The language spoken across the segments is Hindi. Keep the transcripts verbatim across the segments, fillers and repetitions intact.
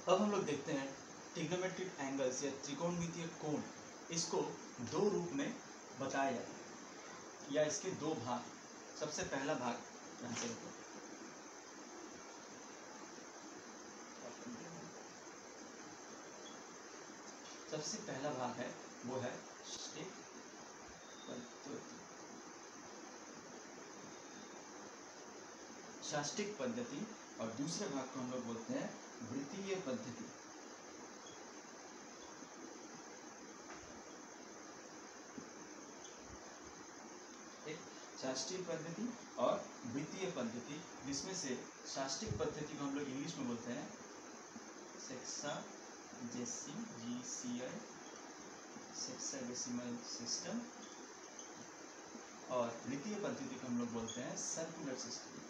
अब हम लोग देखते हैं ट्रिग्नोमेट्रिक एंगल्स या त्रिकोणमितीय कोण, इसको दो रूप में बताया जाता है या इसके दो भाग। सबसे पहला भाग यहाँ से देखो, सबसे पहला भाग है वो है शास्टिक पद्धति। शास्टिक पद्धति और दूसरे भाग को हम लोग बोलते हैं वृत्तीय पद्धति। शास्त्रीय पद्धति और वृत्तीय पद्धति, जिसमें से शास्त्रिक पद्धति को हम लोग इंग्लिश में बोलते हैं सेक्साजेसिमल सेक्साडेसिमल सिस्टम और वृत्तीय पद्धति को हम लोग बोलते हैं सर्कुलर सिस्टम।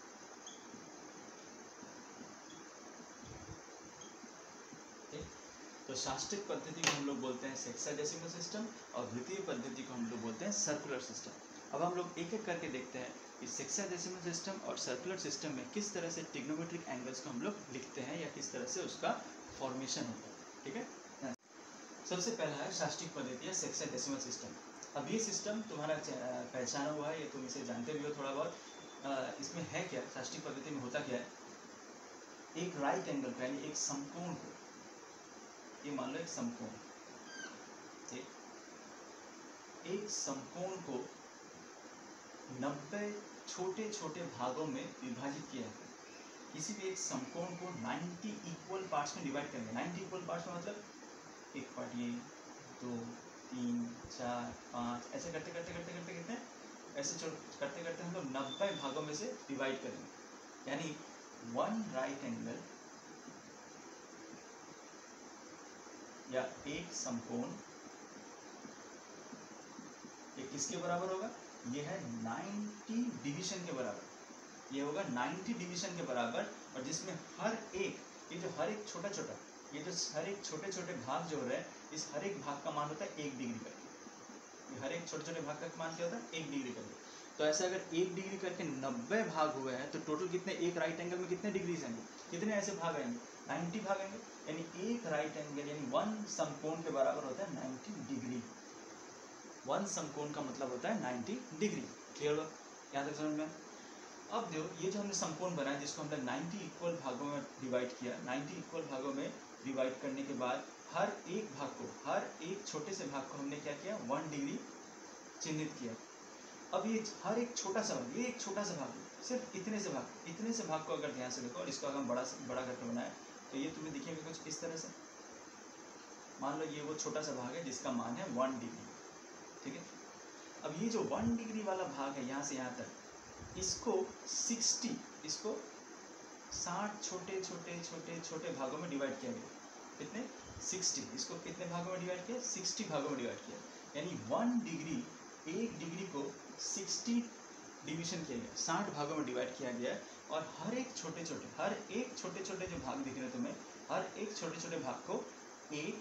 तो शास्त्रिक पद्धति को हम लोग बोलते हैं सेक्साडेसिमल सिस्टम और वृत्तीय पद्धति को हम लोग बोलते हैं सर्कुलर सिस्टम। अब हम लोग एक एक करके देखते हैं कि सेक्साडेसिमल सिस्टम और सर्कुलर सिस्टम में किस तरह से ट्रिग्नोमेट्रिक एंगल्स को हम लोग लिखते हैं या किस तरह से उसका फॉर्मेशन होता है। ठीक है, सबसे पहला है शास्त्रिक पद्धति या सेक्साडेसिमल सिस्टम। अब ये सिस्टम तुम्हारा पहचाना हुआ है, ये तुम इसे जानते भी हो थोड़ा बहुत। इसमें है क्या, शास्त्रिक पद्धति में होता क्या है, एक राइट एंगल को यानी एक समकोण को, ये मान लो एक समकोण, ठीक, एक समकोण को नब्बे छोटे छोटे भागों में विभाजित किया है। किसी भी एक समकोण को नब्बे इक्वल पार्ट्स में डिवाइड करेंगे। नब्बे इक्वल पार्ट्स में मतलब एक पार्ट ये, दो, तीन, चार, पाँच, ऐसे करते करते करते करते करते ऐसे करते करते हम लोग नब्बे भागों में से डिवाइड करेंगे। यानी वन राइट एंगल या एक समकोण ये किसके बराबर होगा, ये है नब्बे डिवीजन के बराबर। ये होगा नब्बे डिवीजन के बराबर, और जिसमें हर एक, ये जो हर एक छोटा छोटा, ये जो हर एक छोटे छोटे भाग जो हो रहे हैं, इस हर एक भाग का मान होता है एक डिग्री करके। ये हर एक छोटे छोटे भाग का मान क्या होता है, एक डिग्री करके। तो ऐसे अगर एक डिग्री करके नब्बे भाग हुए हैं तो टोटल कितने, एक राइट एंगल में कितने डिग्रीज आएंगे, कितने ऐसे भाग आएंगे, नब्बे भाग आएंगे। यानी एक राइट एंगल यानी वन समकोण के बराबर होता है नब्बे डिग्री। वन समकोण का मतलब होता है नब्बे डिग्री। क्लियर हो, यहाँ तक समझ में। अब देखो, ये जो हमने समकोण बनाया जिसको हमने नब्बे इक्वल भागों में डिवाइड किया, नब्बे इक्वल भागों में डिवाइड करने के बाद हर एक भाग को, हर एक छोटे से भाग को हमने क्या किया, वन डिग्री चिन्हित किया। अब ये हर एक छोटा सा भाग, ये एक छोटा सा भाग, सिर्फ इतने से भाग, इतने से भाग को अगर ध्यान से देखो और इसको अगर हम बड़ा बड़ा करके बनाए तो ये तुम्हें दिखेगा कुछ इस तरह से। मान लो ये वो छोटा सा भाग है जिसका मान है वन डिग्री। ठीक है, अब ये जो वन डिग्री वाला भाग है यहाँ से यहाँ तक, इसको साठ, इसको साठ छोटे छोटे छोटे छोटे भागों में डिवाइड किया गया। कितने, साठ। इसको कितने भागों में डिवाइड किया, साठ भागों में डिवाइड किया। यानी वन डिग्री, एक डिग्री को साठ डिवीजन किया गया, साठ भागों में डिवाइड किया गया है। और हर एक छोटे छोटे, हर एक छोटे छोटे जो भाग दिख रहे हैं तुम्हें, हर एक छोटे छोटे भाग को एक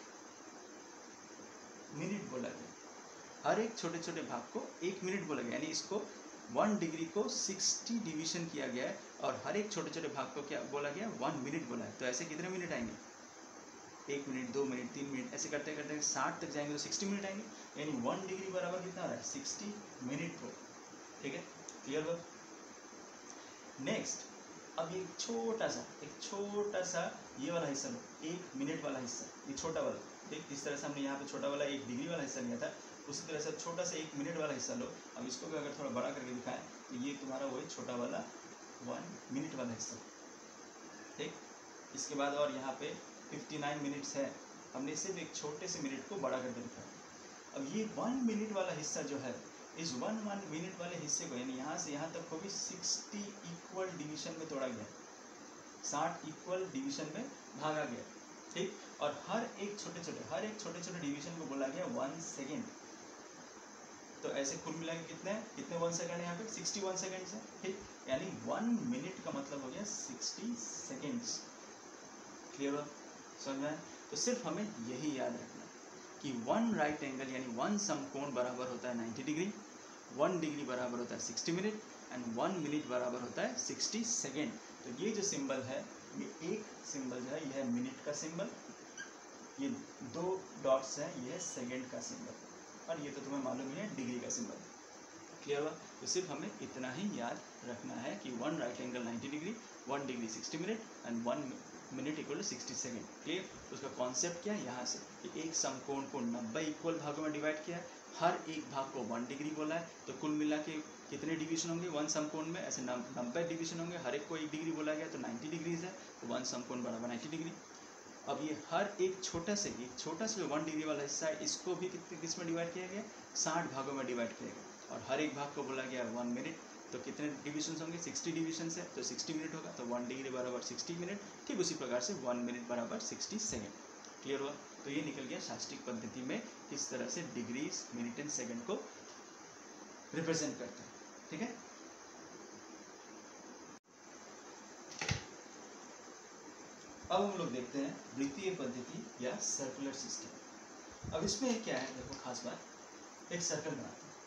मिनट बोला गया। हर एक छोटे छोटे भाग को एक मिनट बोला गया। यानी इसको वन डिग्री को साठ डिवीजन किया गया है और हर एक छोटे छोटे भाग को क्या बोला गया, वन मिनट बोला है। तो ऐसे कितने मिनट आएंगे, एक मिनट, दो मिनट, तीन मिनट, ऐसे करते करते साठ तक जाएंगे तो साठ मिनट आएंगे। यानी वन डिग्री बराबर कितना आ रहा है, साठ मिनट को। ठीक है, क्लियर हो। नेक्स्ट, अब एक छोटा सा, एक छोटा सा ये वाला हिस्सा लो, एक मिनट वाला हिस्सा, ये छोटा वाला। ठीक, जिस तरह से हमने यहाँ पे छोटा वाला एक डिग्री वाला हिस्सा लिया था, उसी तरह से छोटा सा एक मिनट वाला हिस्सा लो। अब इसको भी अगर थोड़ा बड़ा करके दिखाएं तो ये तुम्हारा वही छोटा वाला वन मिनट वाला हिस्सा। ठीक, इसके बाद और यहाँ पे उनसठ मिनट्स है, हमने सिर्फ एक छोटे से मिनट को बड़ा करके दिखाया। अब ये वन मिनट वाला हिस्सा जो है, इस वन वन मिनट वाले हिस्से को, यानी यहाँ से यहाँ तक को भी साठ इक्वल डिवीजन में तोड़ा गया, साठ इक्वल डिवीजन में भागा गया। ठीक, और हर एक छोटे छोटे, हर एक छोटे छोटे डिवीजन को बोला गया वन सेकेंड। तो ऐसे कुल मिला के कितने कितने वन सेकेंड है यहाँ पे, इकसठ सेकेंड्स है। ठीक, यानी वन मिनट का मतलब हो गया साठ सेकेंड्स। क्लियर हो, समझ में। तो सिर्फ हमें यही याद रखना कि वन राइट एंगल यानी वन समकोण बराबर होता है नब्बे डिग्री, वन डिग्री बराबर होता है साठ मिनट एंड वन मिनट बराबर होता है साठ सेकेंड। तो ये जो सिंबल है ये एक सिंबल जो है यह है मिनट का सिंबल, ये दो डॉट्स हैं ये है सेकेंड का सिंबल, और ये तो तुम्हें मालूम ही है डिग्री का सिंबल। क्लियर हुआ? तो सिर्फ हमें इतना ही याद रखना है कि one right angle ninety degree, one degree sixty minute and one minute equal to sixty second. Clear? उसका कॉन्सेप्ट क्या है, यहाँ से कि एक समकोण को नब्बे इक्वल भागों में डिवाइड किया है, हर एक भाग को वन डिग्री बोला है, तो कुल मिला के कितने डिवीजन होंगे वन समकोण में, ऐसे नब्बे डिवीजन होंगे, हर एक को एक डिग्री बोला गया तो नाइन्टी डिग्रीज है, तो वन समकोण बराबर नाइन्टी डिग्री। अब ये हर एक छोटा से एक छोटा से जो वन डिग्री वाला हिस्सा है इसको भी कितने किस में डिवाइड किया गया, साठ भागों में डिवाइड किया गया, और हर एक भाग को बोला गया वन मिनट, तो कितने डिविजन होंगे, सिक्सटी डिविजन है तो सिक्सटी मिनट होगा, तो वन डिग्री बराबर सिक्सटी मिनट। ठीक उसी प्रकार से वन मिनट बराबर सिक्सटी सेकेंड। क्लियर हुआ? तो ये निकल गया शास्त्रीय पद्धति में किस तरह से डिग्रीज मिनट एंड सेकेंड को रिप्रेजेंट करते हैं। ठीक है, अब हम लोग देखते हैं वृत्तीय पद्धति या सर्कुलर सिस्टम। अब इसमें क्या है, देखो खास बात, एक सर्कल बनाते हैं,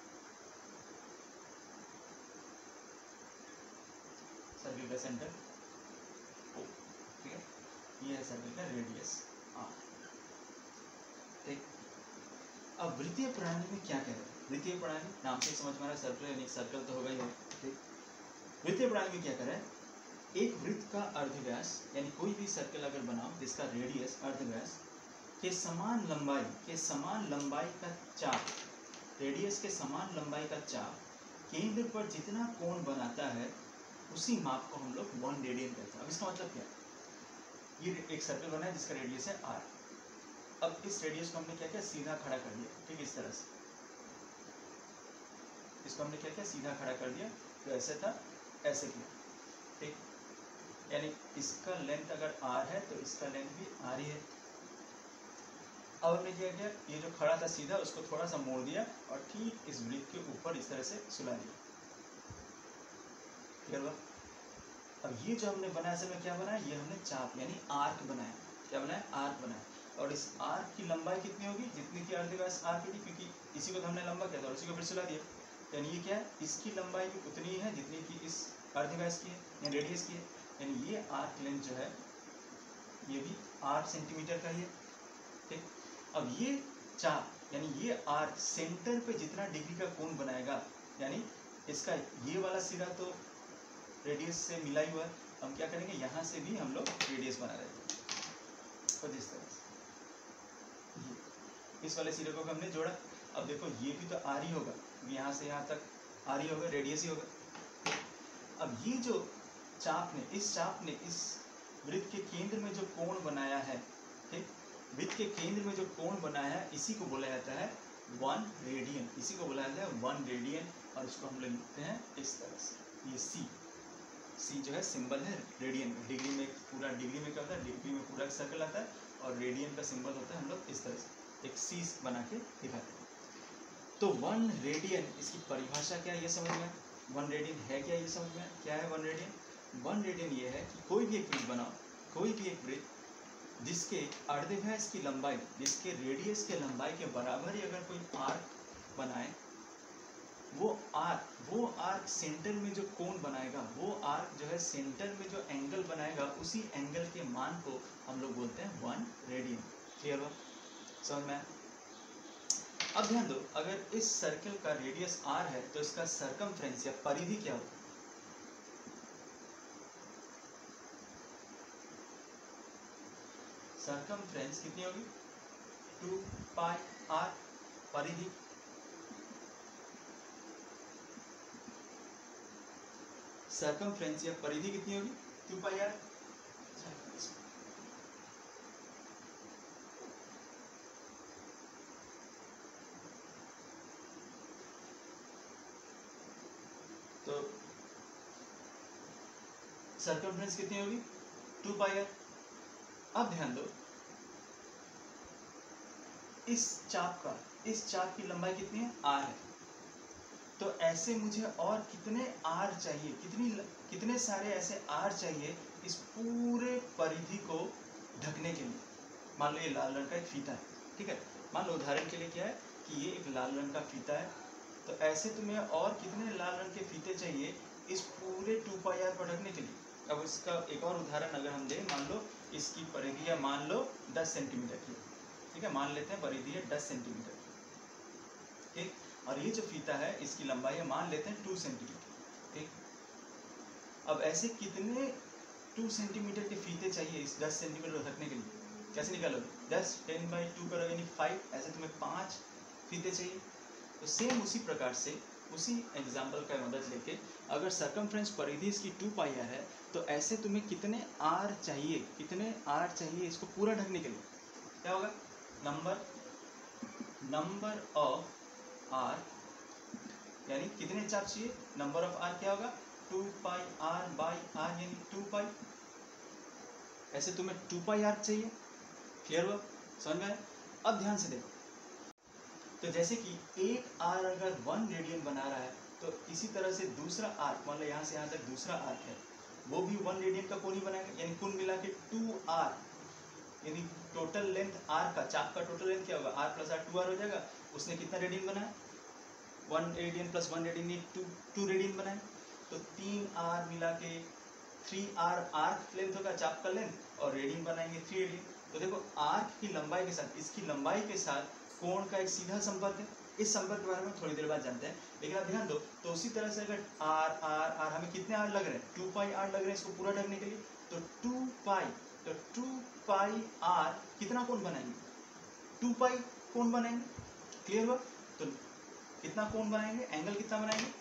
सर्कल का सेंटर ओ, ठीक है, ये है सर्कल का रेडियस आर। ठीक, अब वृत्तीय प्रणाली में क्या कह रहे हैं, वृत्तीय प्रणाली नाम से समझ में आ रहा है, सर्कल यानी सर्कल तो होगा ही होगा। ठीक, वृत्तीय प्रणाली में क्या कर रहा है, एक वृत्त का अर्धव्यास यानी कोई भी सर्कल अगर बनाओ जिसका रेडियस अर्धव्यास के समान लंबाई के समान लंबाई का चाप, रेडियस के समान लंबाई का चाप केंद्र पर जितना कोण बनाता है उसी माप को हम लोग वन रेडियन कहते हैं। अब इसका मतलब क्या है, ये एक सर्कल बना है जिसका रेडियस है आर। अब इस रेडियस को हमने क्या किया, सीधा खड़ा कर दिया। ठीक, इस तरह से इसको हमने क्या किया, सीधा खड़ा कर दिया, तो ऐसे था ऐसे किया। ठीक, यानी इसका लेंथ अगर आर है तो इसका लेंथ भी आर ही है। अब हमने क्या किया, ये जो खड़ा था सीधा उसको थोड़ा सा मोड़ दिया और ठीक इस वृत्त के ऊपर इस तरह से सुला दिया। क्लियर हुआ? अब ये जो हमने बनाया असल में क्या बनाया, ये हमने चाप यानी आर्क बनाया। क्या बनाया, आर्क बनाया, और इस आर्क की लंबाई कितनी होगी, जितनी की अर्धव्यास आर की थी, क्योंकि इसी को तो हमने लंबा किया था और इसी को फिर सुला दिया, यानी ये क्या है, इसकी लंबाई भी उतनी है जितनी की इस अर्धव्यास की है या रेडियस की है, यानी ये आर्क लेंथ जो है ये भी आठ सेंटीमीटर का ही है। ठीक, अब ये चाप यानी ये आर्क सेंटर पे जितना डिग्री का कोण बनाएगा, यानी इसका ये वाला सिरा तो रेडियस से मिला ही हुआ है, हम क्या करेंगे यहाँ से भी हम लोग रेडियस बना रहे थे, तो जिस तरह से इस वाले सिरे को हमने जोड़ा। अब देखो ये भी तो आर ही होगा, यहाँ से यहाँ तक आर ही होगा, रेडियस ही होगा। अब ये जो चाप ने इस चाप ने इस वृत्त के केंद्र में जो कोण बनाया है, ठीक, वृत्त के केंद्र में जो कोण बनाया है इसी को बोला जाता है वन रेडियन, इसी को बोला जाता है वन रेडियन, और इसको हम लोग लिखते हैं इस तरह से, ये सी सी जो है सिंबल है रेडियन का। डिग्री में पूरा डिग्री में क्या होता है, डिग्री में पूरा सर्कल आता है, और रेडियन का सिंबल होता है हम लोग इस तरह से एक सी बना के दिखाते हैं। तो वन रेडियन इसकी परिभाषा क्या है ये समझ में, वन रेडियन है क्या ये समझ में, क्या है वन रेडियन। वन रेडियन ये है कि कोई भी एक वृत्त बनाओ, कोई भी एक वृत्त जिसके अर्धव्यास की लंबाई, जिसके रेडियस के लंबाई के बराबर ही अगर कोई आर्क बनाए, वो आर्क वो आर्क सेंटर में जो कोण बनाएगा, वो आर्क जो है सेंटर में जो एंगल बनाएगा, उसी एंगल के मान को हम लोग बोलते हैं वन रेडियन। क्लियर हुआ, समझ में। अब ध्यान दो, अगर इस सर्कल का रेडियस आर है तो इसका सरकमफ्रेंस या परिधि क्या होगा, सरकमफ्रेंस कितनी होगी, टू पाई आर, परिधि सरकमफ्रेंस या परिधि कितनी होगी, टू पाई आर। तो सरकमफ्रेंस कितनी होगी, टू पाई आर। अब ध्यान दो, इस चाप का इस चाप की लंबाई कितनी है, आर है, तो ऐसे मुझे और कितने आर चाहिए, कितनी कितने सारे ऐसे आर चाहिए इस पूरे परिधि को ढकने के लिए। मान लो ये लाल रंग का एक फीता है, ठीक है, मान लो उदाहरण के लिए क्या है कि ये एक लाल रंग का फीता है, तो ऐसे तुम्हें और कितने लाल रंग के फीते चाहिए इस पूरे टू पाई आर को ढकने के लिए। अब इसका एक और उदाहरण अगर हम दें, मान लो इसकी परिधि है मान लो दस सेंटीमीटर की, ठीक है, मान लेते हैं परिधि है दस सेंटीमीटर की, ठीक। और ये जो फीता है इसकी लंबाई है मान लेते हैं टू सेंटीमीटर, ठीक। अब ऐसे कितने टू सेंटीमीटर के फीते चाहिए इस दस सेंटीमीटर रखने के लिए? कैसे निकालोगे? दस टेन बाई टू करोगे यानी फाइव, ऐसे तुम्हें पाँच फीते चाहिए। तो सेम उसी प्रकार से उसी एग्जाम्पल का मदद लेके अगर सरकमफ्रेंस परिधि इसकी टू पाई आर है तो ऐसे तुम्हें कितने आर चाहिए, कितने आर चाहिए इसको पूरा ढकने के लिए? क्या होगा? नंबर नंबर ऑफ आर, यानी कितने चाप चाहिए? नंबर ऑफ आर क्या होगा? Two pi r by r यानी टू पाई। ऐसे तुम्हें टू पाई आर चाहिए। क्लियर हुआ? समझ में आया? अब ध्यान से देखो, तो जैसे कि एक आर अगर वन रेडियन बना रहा है तो इसी तरह से दूसरा आर्क, मान लो यहाँ से यहाँ तक दूसरा आर्क है, वो भी वन रेडियन का कोण ही बनाएगा, यानी कुल मिला के टू आर, यानी टोटल लेंथ आर का, चाप का टोटल लेंथ क्या होगा? R plus r, two r हो जाएगा। उसने कितना रेडियन बनाया? One radian plus one radian, two two radian बनाए। तो तीन आर मिला के थ्री आर आर्क लेंथ होगा, चाप का लेंथ, और रेडियन बनाएंगे थ्री रेडियन। तो देखो आर्क की लंबाई के साथ इसकी लंबाई के साथ कोण का एक सीधा संपर्क है। इस संपर्क के बारे में थोड़ी देर बाद जानते हैं, लेकिन आप ध्यान दो। तो उसी तरह से अगर आर आर आर हमें कितने आर लग रहे हैं? टू पाई आर लग रहे हैं इसको पूरा ढकने के लिए। तो टू पाई तो टू पाई आर कितना कोण बनाएंगे? टू पाई कोण बनाएंगे। क्लियर हुआ? तो कितना कोण बनाएंगे? एंगल कितना बनाएंगे?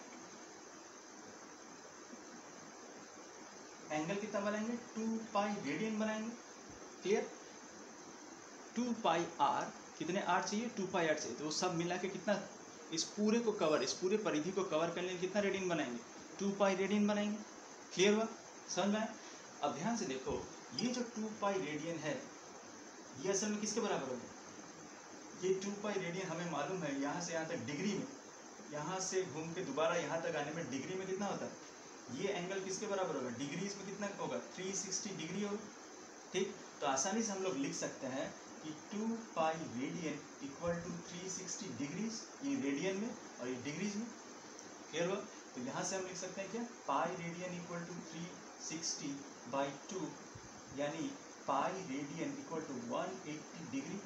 एंगल कितना बनाएंगे? टू पाई रेडियन बनाएंगे। क्लियर? टू पाई आर, कितने आर चाहिए? टू पाई आर चाहिए। तो वो सब मिला के कितना, इस पूरे को कवर, इस पूरे परिधि को कवर करने में कितना रेडियन बनाएंगे? टू पाई रेडियन बनाएंगे। क्लियर हुआ? समझ में आया? अब ध्यान से देखो, ये जो टू पाई रेडियन है ये असल में किसके बराबर होगा? ये टू पाई रेडियन हमें मालूम है यहाँ से यहाँ तक डिग्री में, यहाँ से घूम के दोबारा यहाँ तक आने में डिग्री में कितना होता है? ये एंगल किसके बराबर होगा? डिग्रीज में कितना होगा? थ्री सिक्सटी डिग्री होगा। ठीक, तो आसानी से हम लोग लिख सकते हैं कि two pi radian equal to three sixty degrees, ये रेडियन में और ये डिग्रीज में। क्लियर हुआ? तो यहाँ से हम लिख सकते हैं क्या? Pi radian equal to three sixty by two, यानी pi radian equal to one eighty degree.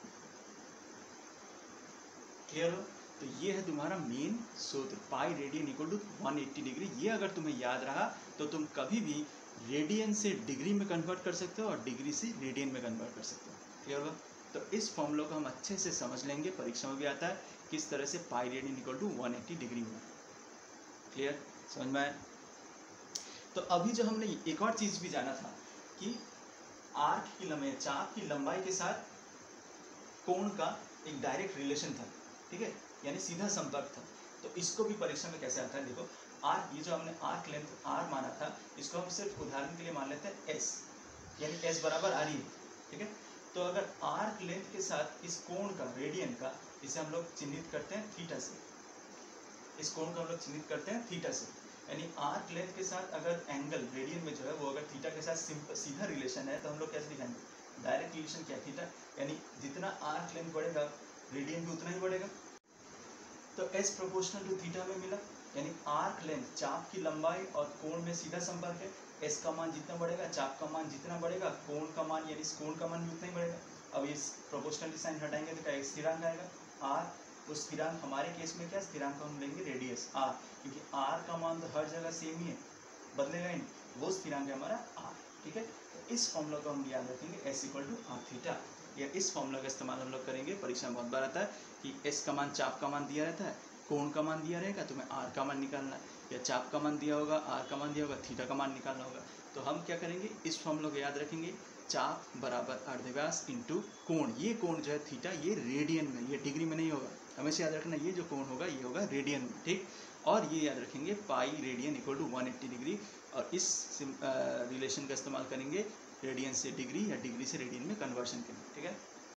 Clear हो? तो ये है तुम्हारा मेन सूत्र, pi radian equal to one eighty degree. ये अगर तुम्हें याद रहा तो तुम कभी भी रेडियन से डिग्री में कन्वर्ट कर सकते हो और डिग्री से रेडियन में कन्वर्ट कर सकते हो। क्लियर होगा? तो इस फॉर्मूला को हम अच्छे से समझ लेंगे, परीक्षा में भी आता है किस तरह से pi radian equal to one eighty degree हुआ। क्लियर? समझ में आया? तो अभी जो हमने एक और चीज़ भी जाना था कि आर्क की लंबाई, चाप की लंबाई के साथ कोण का एक डायरेक्ट रिलेशन था। ठीक है, यानी सीधा संपर्क था। तो इसको भी परीक्षा में कैसे आता है देखो, आर्क, ये जो हमने आर्क लेंथ आर माना था, इसको हम सिर्फ उदाहरण के लिए मान लेते हैं एस, यानी एस बराबर आर ही। ठीक है, तो अगर आर्क लेंथ के साथ इस कोण का, रेडियन का, इसे हम लोग चिन्हित करते हैं थीटा से। इस कोण को हम लोग चिन्हित करते हैं थीटा से, यानी आर्क लेंथ के साथ अगर एंगल रेडियन में जो है वो अगर थीटा के साथ सिंपल सीधा रिलेशन है तो हम लोग कैसे दिखाएंगे? डायरेक्ट रिलेशन क्या है? थीटा, यानी जितना आर्क लेंथ बढ़ेगा रेडियन भी उतना ही बढ़ेगा। तो एस प्रोपोर्शनल टू थीटा में मिला, यानी आर्क लेंथ, चाप की लंबाई और कोण में सीधा संपर्क है। एस का मान जितना बढ़ेगा, चाप का मान जितना बढ़ेगा, कोण का मान यानी इस कोण का मान भी उतना ही बढ़ेगा। अब इस प्रोपोर्शनल साइन हटाएंगे तो क्या एक स्थिरांक आएगा आर। उस स्थिरांक हमारे केस में क्या स्थिरांक हम लेंगे? रेडियस आर, क्योंकि आर का मान तो हर जगह सेम ही है, बदलेगा ही नहीं, वो स्थिरांक है हमारा आर। ठीक है, तो इस फॉर्मूला को हम याद रखेंगे, s equal to r theta. या इस फॉर्मूला का इस्तेमाल हम लोग करेंगे, परीक्षा में बहुत बार आता है कि एस का मान, चाप का मान दिया रहता है, कोण का मान दिया रहेगा, तुम्हें आर का मान निकालना है, या चाप का मान दिया होगा, आर का मान दिया होगा, थीटा का मान निकालना होगा। तो हम क्या करेंगे? इस फॉर्मूला को याद रखेंगे, चाप बराबर अर्धव्यास इंटू कोण। ये कोण जो है थीटा, ये रेडियन में, ये डिग्री में नहीं होगा, हमेशा याद रखना, ये जो कोण होगा ये होगा रेडियन में। ठीक, और ये याद रखेंगे pi radian equal to one eighty degree, और इस रिलेशन का इस्तेमाल करेंगे रेडियन से डिग्री या डिग्री से रेडियन में कन्वर्शन के लिए। ठीक है।